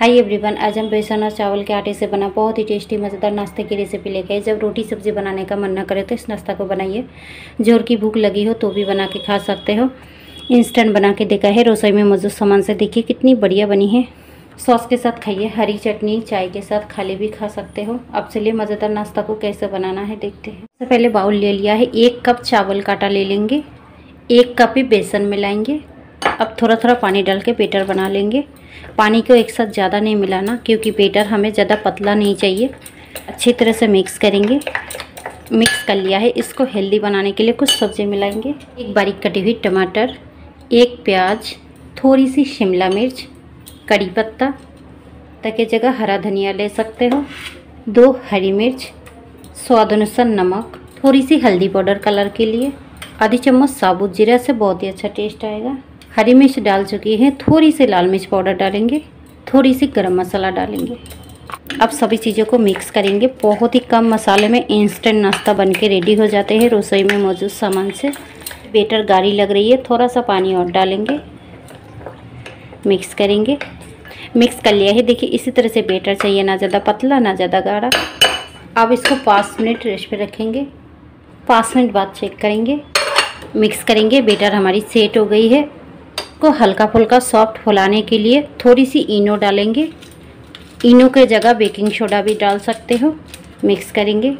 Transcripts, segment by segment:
Hi everyone, आज हम बेसन और चावल के आटे से बना बहुत ही टेस्टी मज़ेदार नाश्ते की रेसिपी लेके आए। जब रोटी सब्जी बनाने का मन ना करे तो इस नाश्ता को बनाइए। जोर की भूख लगी हो तो भी बना के खा सकते हो। इंस्टेंट बना के देखा है, रसोई में मौजूद सामान से। देखिए कितनी बढ़िया बनी है। सॉस के साथ खाइए, हरी चटनी चाय के साथ खाली भी खा सकते हो। अब चलिए मज़ेदार नाश्ता को कैसे बनाना है देखते हैं। सबसे पहले बाउल ले लिया है, 1 कप चावल का आटा ले लेंगे, 1 कप ही बेसन मिलाएंगे। अब थोड़ा थोड़ा पानी डाल के बैटर बना लेंगे। पानी को एक साथ ज़्यादा नहीं मिलाना क्योंकि बैटर हमें ज़्यादा पतला नहीं चाहिए। अच्छी तरह से मिक्स करेंगे। मिक्स कर लिया है। इसको हेल्दी बनाने के लिए कुछ सब्ज़ी मिलाएंगे। 1 बारीक कटी हुई टमाटर, 1 प्याज, थोड़ी सी शिमला मिर्च, कड़ी पत्ता की जगह हरा धनिया ले सकते हो, 2 हरी मिर्च, स्वाद अनुसार नमक, थोड़ी सी हल्दी पाउडर कलर के लिए, आधी चम्मच साबुत जीरा से बहुत ही अच्छा टेस्ट आएगा। हरी मिर्च डाल चुकी है, थोड़ी सी लाल मिर्च पाउडर डालेंगे, थोड़ी सी गरम मसाला डालेंगे। अब सभी चीज़ों को मिक्स करेंगे। बहुत ही कम मसाले में इंस्टेंट नाश्ता बनके रेडी हो जाते हैं रसोई में मौजूद सामान से। बैटर गाढ़ी लग रही है, थोड़ा सा पानी और डालेंगे, मिक्स करेंगे। मिक्स कर लिया है। देखिए इसी तरह से बैटर चाहिए, ना ज़्यादा पतला ना ज़्यादा गाढ़ा। अब इसको 5 मिनट रेस्ट पे रखेंगे। 5 मिनट बाद चेक करेंगे, मिक्स करेंगे। बैटर हमारी सेट हो गई है। को हल्का फुल्का सॉफ्ट फुलाने के लिए थोड़ी सी इनो डालेंगे। इनो के जगह बेकिंग सोडा भी डाल सकते हो। मिक्स करेंगे।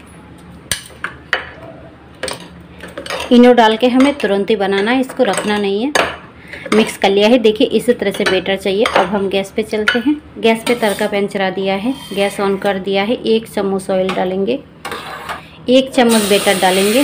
इनो डाल के हमें तुरंत ही बनाना है, इसको रखना नहीं है। मिक्स कर लिया है। देखिए इसी तरह से बैटर चाहिए। अब हम गैस पे चलते हैं। गैस पे तड़का पैन चढ़ा दिया है, गैस ऑन कर दिया है। 1 चम्मच ऑयल डालेंगे, 1 चम्मच बैटर डालेंगे।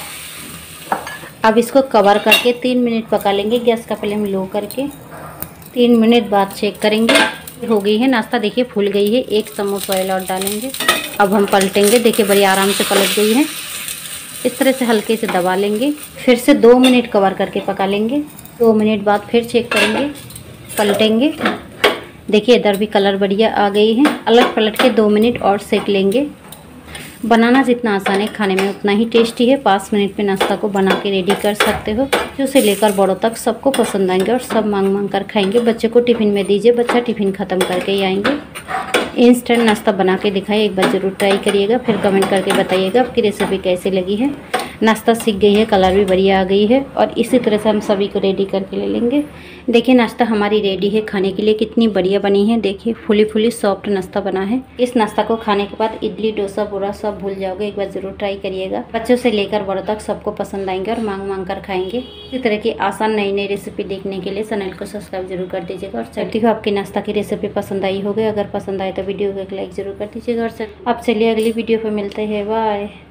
अब इसको कवर करके 3 मिनट पका लेंगे। गैस का फ्लेम लो करके 3 मिनट बाद चेक करेंगे। हो गई है नाश्ता, देखिए फूल गई है। 1 चम्मच ऑयल और डालेंगे। अब हम पलटेंगे। देखिए बड़ी आराम से पलट गई है। इस तरह से हल्के से दबा लेंगे। फिर से 2 मिनट कवर करके पका लेंगे। 2 मिनट बाद फिर चेक करेंगे, पलटेंगे। देखिए इधर भी कलर बढ़िया आ गई है। अलट पलट के 2 मिनट और सेक लेंगे। बनाना जितना आसान है, खाने में उतना ही टेस्टी है। 5 मिनट में नाश्ता को बना के रेडी कर सकते हो। बच्चों से लेकर बड़ों तक सबको पसंद आएंगे और सब मांग मांग कर खाएंगे। बच्चे को टिफ़िन में दीजिए, बच्चा टिफ़िन ख़त्म करके ही आएंगे। इंस्टेंट नाश्ता बना के दिखाइए, एक बार ज़रूर ट्राई करिएगा। फिर कमेंट करके बताइएगा आपकी रेसिपी कैसी लगी है। नाश्ता सीख गई है, कलर भी बढ़िया आ गई है। और इसी तरह से हम सभी को रेडी करके ले लेंगे। देखिए नाश्ता हमारी रेडी है खाने के लिए। कितनी बढ़िया बनी है। देखिए फुली फुली सॉफ्ट नाश्ता बना है। इस नाश्ता को खाने के बाद इडली डोसा पूरा सब भूल जाओगे। एक बार ज़रूर ट्राई करिएगा। बच्चों से लेकर बड़ों तक सबको पसंद आएंगे और मांग मांग कर खाएंगे। इसी तरह की आसान नई नई रेसिपी देखने के लिए चैनल को सब्सक्राइब जरूर कर दीजिएगा। और चाहती हूँ आपकी नाश्ता की रेसिपी पसंद आई होगी। अगर पसंद आए तो वीडियो को एक लाइक जरूर कर दीजिएगा। और अब चलिए अगली वीडियो पर मिलते हैं। बाय।